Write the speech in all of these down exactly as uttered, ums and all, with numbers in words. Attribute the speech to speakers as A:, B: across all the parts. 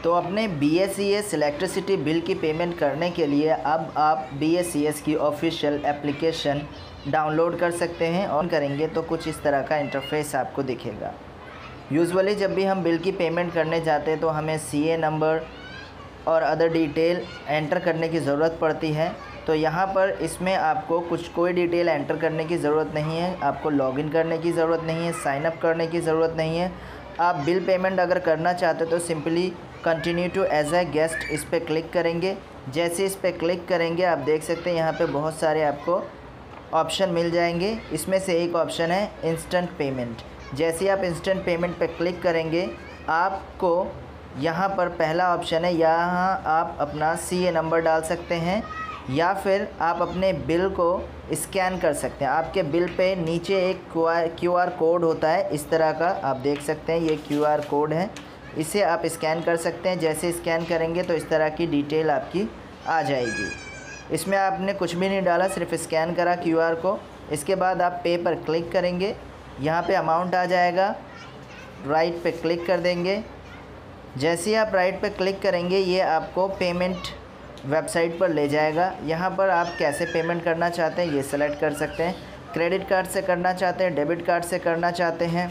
A: तो अपने B S C S electricity bill की पेमेंट करने के लिए अब आप बी एस सी एस की ऑफिशियल एप्लीकेशन डाउनलोड कर सकते हैं। ऑन करेंगे तो कुछ इस तरह का इंटरफेस आपको दिखेगा। यूजुअली जब भी हम बिल की पेमेंट करने जाते हैं तो हमें सी ए नंबर और अदर डिटेल एंटर करने की ज़रूरत पड़ती है। तो यहाँ पर इसमें आपको कुछ कोई डिटेल एंटर करने की ज़रूरत नहीं है, आपको लॉगिन करने की ज़रूरत नहीं है, साइन अप करने की ज़रूरत नहीं है। आप बिल पेमेंट अगर करना चाहते हो तो simply continue to as a guest इस पर क्लिक करेंगे। जैसे इस पर क्लिक करेंगे आप देख सकते हैं यहाँ पे बहुत सारे आपको ऑप्शन मिल जाएंगे। इसमें से एक ऑप्शन है इंस्टेंट पेमेंट। जैसे ही आप इंस्टेंट पेमेंट पे क्लिक करेंगे आपको यहाँ पर पहला ऑप्शन है, यहाँ आप अपना सी ए नंबर डाल सकते हैं या फिर आप अपने बिल को स्कैन कर सकते हैं। आपके बिल पे नीचे एक क्यू आर कोड होता है इस तरह का, आप देख सकते हैं ये क्यू आर कोड है, इसे आप स्कैन कर सकते हैं। जैसे स्कैन करेंगे तो इस तरह की डिटेल आपकी आ जाएगी। इसमें आपने कुछ भी नहीं डाला, सिर्फ स्कैन करा क्यू आर को। इसके बाद आप पे पर क्लिक करेंगे, यहाँ पे अमाउंट आ जाएगा, राइट पे क्लिक कर देंगे। जैसे ही आप राइट पे क्लिक करेंगे ये आपको पेमेंट वेबसाइट पर ले जाएगा। यहाँ पर आप कैसे पेमेंट करना चाहते हैं ये सेलेक्ट कर सकते हैं। क्रेडिट कार्ड से करना चाहते हैं, डेबिट कार्ड से करना चाहते हैं,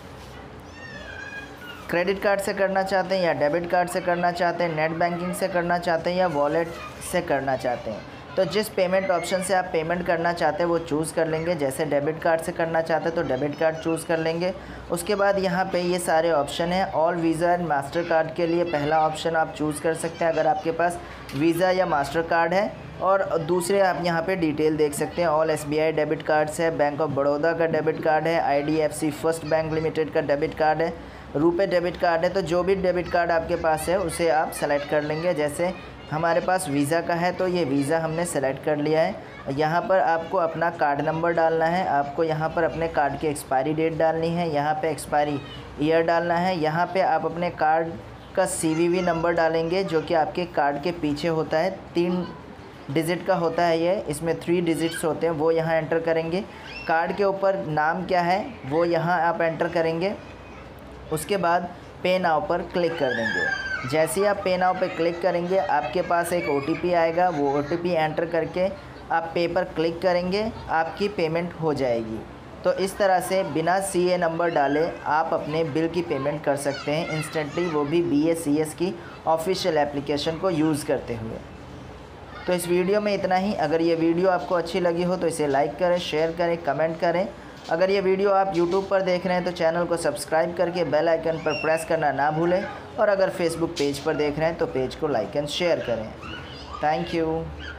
A: क्रेडिट कार्ड से करना चाहते हैं या डेबिट कार्ड से करना चाहते हैं, नेट बैंकिंग से करना चाहते हैं या वॉलेट से करना चाहते हैं। तो जिस पेमेंट ऑप्शन से आप पेमेंट करना चाहते हैं वो चूज़ कर लेंगे। जैसे डेबिट कार्ड से करना चाहते हैं तो डेबिट कार्ड चूज़ कर लेंगे। उसके बाद यहाँ पे ये सारे ऑप्शन हैं। All visa and Mastercard के लिए पहला ऑप्शन आप चूज़ कर सकते हैं अगर आपके पास वीज़ा या मास्टर कार्ड है, और दूसरे आप यहाँ पे डिटेल देख सकते हैं। All S B I debit cards है, बैंक ऑफ बड़ौदा का डेबिट कार्ड है, I D F C first bank limited का डेबिट कार्ड है, रुपे डेबिट कार्ड है। तो जो भी डेबिट कार्ड आपके पास है उसे आप सेलेक्ट कर लेंगे। जैसे हमारे पास वीज़ा का है तो ये वीज़ा हमने सेलेक्ट कर लिया है। यहाँ पर आपको अपना कार्ड नंबर डालना है, आपको यहाँ पर अपने कार्ड की एक्सपायरी डेट डालनी है, यहाँ पे एक्सपायरी ईयर डालना है। यहाँ पे आप अपने कार्ड का सी वी वी नंबर डालेंगे जो कि आपके कार्ड के पीछे होता है, तीन डिजिट का होता है ये, इसमें थ्री डिजिट्स होते हैं, वो यहाँ एंटर करेंगे। कार्ड के ऊपर नाम क्या है वो यहाँ आप एंटर करेंगे। उसके बाद पे नाउ पर क्लिक कर देंगे। जैसे ही आप पे नाउ पे क्लिक करेंगे आपके पास एक ओ टी पी आएगा, वो ओ टी पी एंटर करके आप पे पर क्लिक करेंगे, आपकी पेमेंट हो जाएगी। तो इस तरह से बिना सी ए नंबर डाले आप अपने बिल की पेमेंट कर सकते हैं इंस्टेंटली, वो भी बी एस सी एस की ऑफिशियल एप्लीकेशन को यूज़ करते हुए। तो इस वीडियो में इतना ही। अगर ये वीडियो आपको अच्छी लगी हो तो इसे लाइक करें, शेयर करें, कमेंट करें। अगर ये वीडियो आप यूट्यूब पर देख रहे हैं तो चैनल को सब्सक्राइब करके बेल आइकन पर प्रेस करना ना भूलें, और अगर फेसबुक पेज पर देख रहे हैं तो पेज को लाइक एंड शेयर करें। Thank you.